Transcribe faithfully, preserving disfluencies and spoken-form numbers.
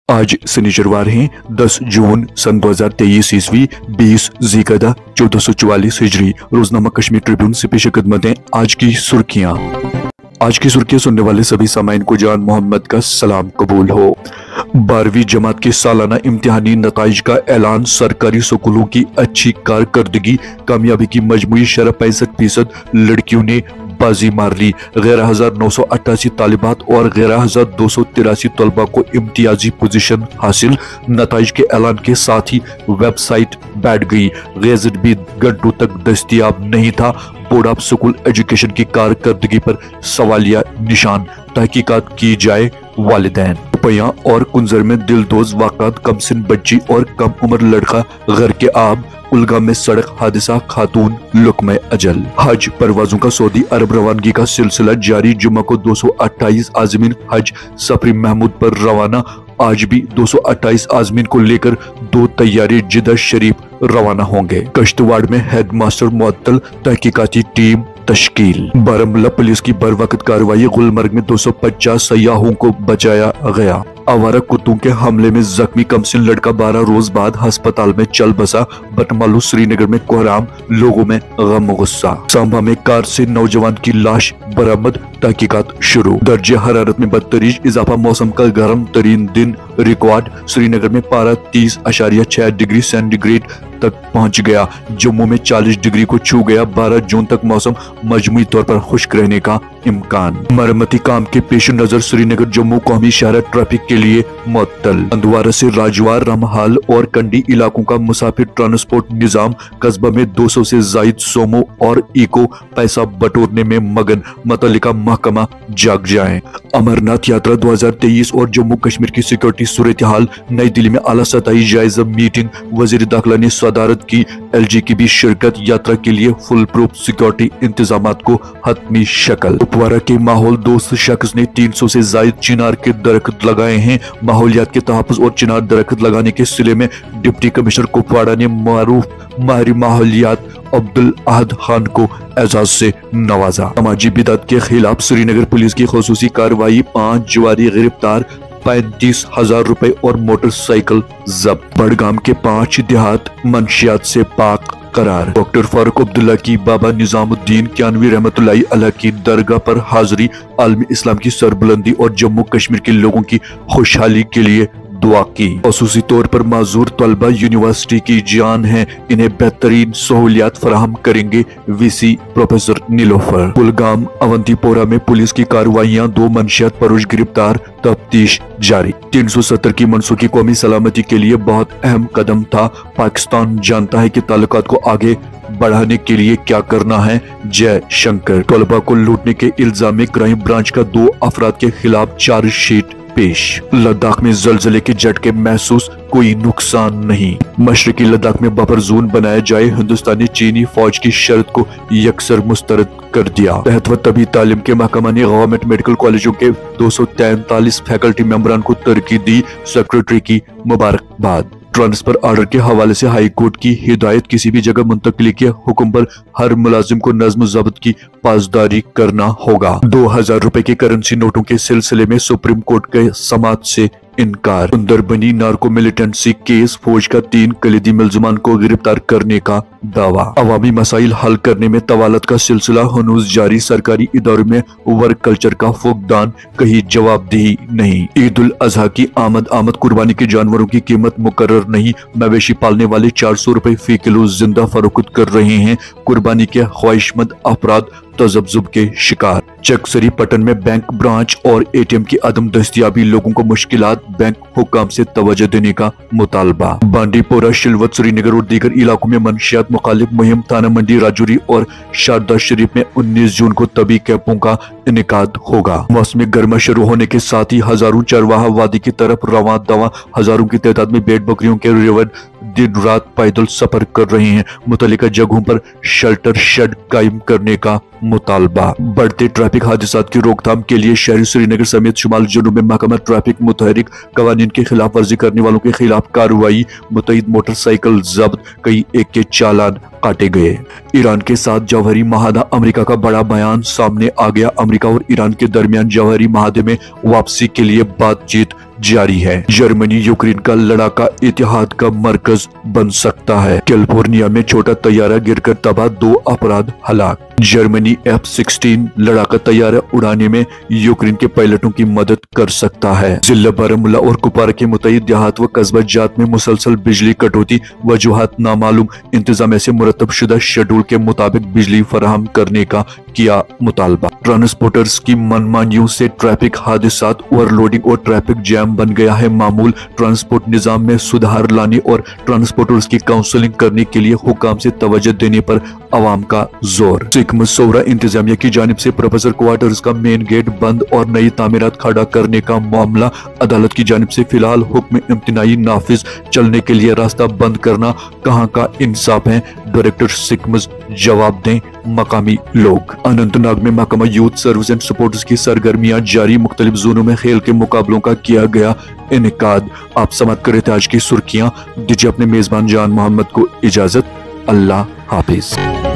आज शनिचरवार है दस जून सन दो हजार तेईस ईस्वी बीस ज़िक़अदा चौदह सौ चौवालीस हिजरी। रोजनामा कश्मीर ट्रिब्यून से पेश खिदमत है आज की सुर्खियां। आज की सुर्खियां सुनने वाले सभी सामाइन को जान मोहम्मद का सलाम कबूल हो। बारहवीं जमात के सालाना इम्तिहानी नताइज का ऐलान। सरकारी स्कूलों की अच्छी कारकर्दगी, कामयाबी की मजमूई शरह पैंसठ फीसद लड़कियों ने बाजी मार ली। ग्यारह हजार नौ सौ अट्ठासी तालिबात और ग्यारह हजार दो सौ तिरासी तलबा को इम्तियाजी पोजीशन हासिल। नताइज के ऐलान के साथ ही वेबसाइट बैठ गई। गैजेट भी घंटों तक दस्तयाब नहीं था। बोर्ड ऑफ स्कूल एजुकेशन की कारकर्दगी पर सवालिया निशान। तहकीकात की जाए। वालिदैन रुपया और कुंजर में दिलदोज वाक़ात, कमसिन बच्ची और कम उम्र लड़का घर के आब। कुलगाम में सड़क हादसा, खातून लुक्मे अजल। हज परवाजों का सऊदी अरब रवानगी का सिलसिला जारी। जुम्मा को दो सौ अट्ठाईस आज़मीन हज सफरी महमूद पर रवाना। आज भी दो सौ अट्ठाईस आज़मीन को लेकर दो तैयारी जिद्दा शरीफ रवाना होंगे। कश्तवाड़ में हेडमास्टर मुअत्तल, तहकीकाती टीम तश्कील। बारामूला पुलिस की बर वक्त कार्रवाई। गुलमर्ग में दो सौ पचास सयाहों को बचाया गया। आवारा कुत्तों के हमले में जख्मी कमसिन लड़का बारह रोज बाद अस्पताल में चल बसा। बटमालू श्रीनगर में कोहराम, लोगों में गम गुस्सा। सांबा में कार से नौजवान की लाश बरामद, तहकीकात शुरू। दर्जे हरारत में बदतरीज इजाफा, मौसम का गर्म तरीन दिन रिकॉर्ड। श्रीनगर में पारा तीस अशारिया छह डिग्री सेंटीग्रेड तक पहुंच गया। जम्मू में चालीस डिग्री को छू गया। बारह जून तक मौसम मजमूई तौर पर खुश्क रहने का इम्कान। मरम्मती काम के पेश नजर श्रीनगर जम्मू कौमी शहर ट्रैफिक के लिए मुअत्तल। हंदवारा से राजवार, रमहाल और कंडी इलाकों का मुसाफिर ट्रांसपोर्ट निजाम। कस्बा में दो सौ से जायद सोमो और इको पैसा बटोरने में मगन। मुतल्लिका महकमा जाग जाए। अमरनाथ यात्रा दो हजार तेईस और जम्मू कश्मीर की सिक्योरिटी सूरत हाल। नई दिल्ली में आला सतही जायजा मीटिंग। वजीर दाखिला ने सदारत की। एलजी की भी शिरकत। यात्रा के लिए फुल प्रूफ सिक्योरिटी इंतजाम को हतमी शक्ल। कुपवारा के माहौल दोस्त शख्स ने तीन सौ से जायद चिनार के दरख्त लगाए हैं। माहौलियात के तहफ्फुज़ और चिनार दरख्त लगाने के सिले में डिप्टी कमिश्नर कुपवाड़ा ने मारूफ माहिर माहौलियात अब्दुल अहद खान को एजाज से नवाजा। समाजी बिदअत के खिलाफ श्रीनगर पुलिस की खुसूसी कार्रवाई। पांच जुआरी गिरफ्तार, पैंतीस हजार रुपए और मोटरसाइकिल जब्त। बड़गाम के पांच देहात मंशियात से पाक करार। डॉक्टर फारूक अब्दुल्ला की बाबा निजामुद्दीन कियानवी रहमतुल्लाहि अलैह की दरगाह पर हाजिरी। आलमी इस्लाम की सरबुलंदी और जम्मू कश्मीर के लोगों की खुशहाली के लिए दुआ की। खसूसी तौर पर माजूर तलबा यूनिवर्सिटी की जान है, इन्हें बेहतरीन सहूलियात फराहम करेंगे वीसी प्रोफेसर नीलोफर। कुलगाम अवंतीपोरा में पुलिस की कार्रवाइयां। दो मंशियात परोश गिरफ्तार, तफ्तीश जारी। तीन सौ सत्तर की मनसूखी कौमी सलामती के लिए बहुत अहम कदम था। पाकिस्तान जानता है कि ताल्लुकात को आगे बढ़ाने के लिए क्या करना है। जय शंकर। तलबा को लूटने के इल्जाम में क्राइम ब्रांच का दो अफराद के खिलाफ चार्जशीट पेश। लद्दाख में जलजले के झटके महसूस, कोई नुकसान नहीं। मशरकी लद्दाख में बफर जोन बनाया जाए। हिंदुस्तानी चीनी फौज की शर्त को यकसर मुस्तरद कर दिया। तहत व तबी तालीम के महकमा ने गवर्नमेंट मेडिकल कॉलेजों के दो सौ तैंतालीस फैकल्टी मेंबरान को तरक्की दी। सेक्रेटरी की मुबारकबाद। ट्रांसफर ऑर्डर के हवाले से हाई कोर्ट की हिदायत। किसी भी जगह मुंतकिली के हुक्म पर हर मुलाजिम को नज्म ज़ब्त की पासदारी करना होगा। दो हजार रुपए के करेंसी नोटों के सिलसिले में सुप्रीम कोर्ट के समाअत से इनकार। Sunderbani narco militancy case. फौज का तीन कलीदी मुल्ज़िमान को गिरफ्तार करने का दावा। अवामी मसाइल हल करने में तवालत का सिलसिला हनूज जारी। सरकारी इदारों में वर्क कल्चर का फुकदान, कहीं जवाबदेही नहीं। ईद उल अजहा की आमद आमद। कुर्बानी के जानवरों की कीमत मुकर्रर नहीं। मवेशी पालने वाले चार सौ रुपए फी किलो जिंदा फरोख्त कर रहे हैं। कुर्बानी के ख्वाहिशमंद अफराद तजब्जुब के शिकार। चकसरी पटन में बैंक ब्रांच और एटीएम की अदम दस्तियाबी लोगों को मुश्किलात। बैंक हुक्काम से तवज्जो देने का मुतालबा। बांडीपोरा, शिलवत, श्रीनगर और दीगर इलाकों में मंशियात मुखालिफ मुहिम। थाना मंडी, राजौरी और शारदा शरीफ में उन्नीस जून को तबी कैंपों का इनेकाद होगा। मौसम गर्मा शुरू होने के साथ ही हजारों चरवाहा वादी की तरफ रवां दवा। हजारों की तादाद में भेड़ बकरियों के रेवड़ दिन रात पैदल सफर कर रहे हैं। मुतल्लिका जगहों पर शेल्टर शेड कायम करने का मुतालबा। बढ़ते ट्रैफिक हादसात की रोकथाम के लिए शहरी श्रीनगर समेत शुमाल जुनूब में महकमा ट्रैफिक मुतहरिक। कवानीन की खिलाफ वर्जी करने वालों के खिलाफ कार्रवाई। मुतईद मोटरसाइकिल जब्त, कई एक के चालान काटे गए। ईरान के साथ जौहरी महादा, अमेरिका का बड़ा बयान सामने आ गया। अमेरिका और ईरान के दरमियान जौहरी महादे में वापसी के लिए बातचीत जारी है। जर्मनी यूक्रेन का लड़ाका इतिहाद का मरकज बन सकता है। कैलिफोर्निया में छोटा तैयारा गिरकर तबाह, दो अपराध हलाक। जर्मनी एफ सिक्सटीन लड़ाका तैयारा उड़ाने में यूक्रेन के पायलटों की मदद कर सकता है। जिला बारामूला और कुपवारा के मुतय्यद देहात व कस्बा जात में मुसलसल बिजली कटौती, वजूहात नामालूम। इंतजामिया से मुरतब शुदा शेड्यूल के मुताबिक बिजली फराहम करने का किया मुतालबा। ट्रांसपोर्टर्स की मनमानियों से ट्रैफिक हादसात, ओवरलोडिंग और ट्रैफिक जैम बन गया है मामूल। ट्रांसपोर्ट निजाम में सुधार लाने और ट्रांसपोर्टर्स की काउंसलिंग करने के लिए हुकाम से तवज्जो देने पर अवाम का जोर। सिख मसौरा इंतजामिया की जानिब से प्रोफेसर क्वार्टर्स का मेन गेट बंद और नई तामीरात खड़ा करने का मामला। अदालत की जानिब से फिलहाल हुक्म इम्तिनाई नाफिज, चलने के लिए रास्ता बंद करना कहाँ का इंसाफ है। डायरेक्टर सिकमस जवाब दें मकामी लोग। अनंतनाग में महकमा यूथ सर्विस एंड सपोर्ट्स की सरगर्मियां जारी, मुख्तलिफ जोनों में खेल के मुकाबलों का किया गया इनेकाद। आप समाप्त करें थे आज की सुर्खियां। दीजिए अपने मेजबान जान मोहम्मद को इजाजत। अल्लाह हाफिज।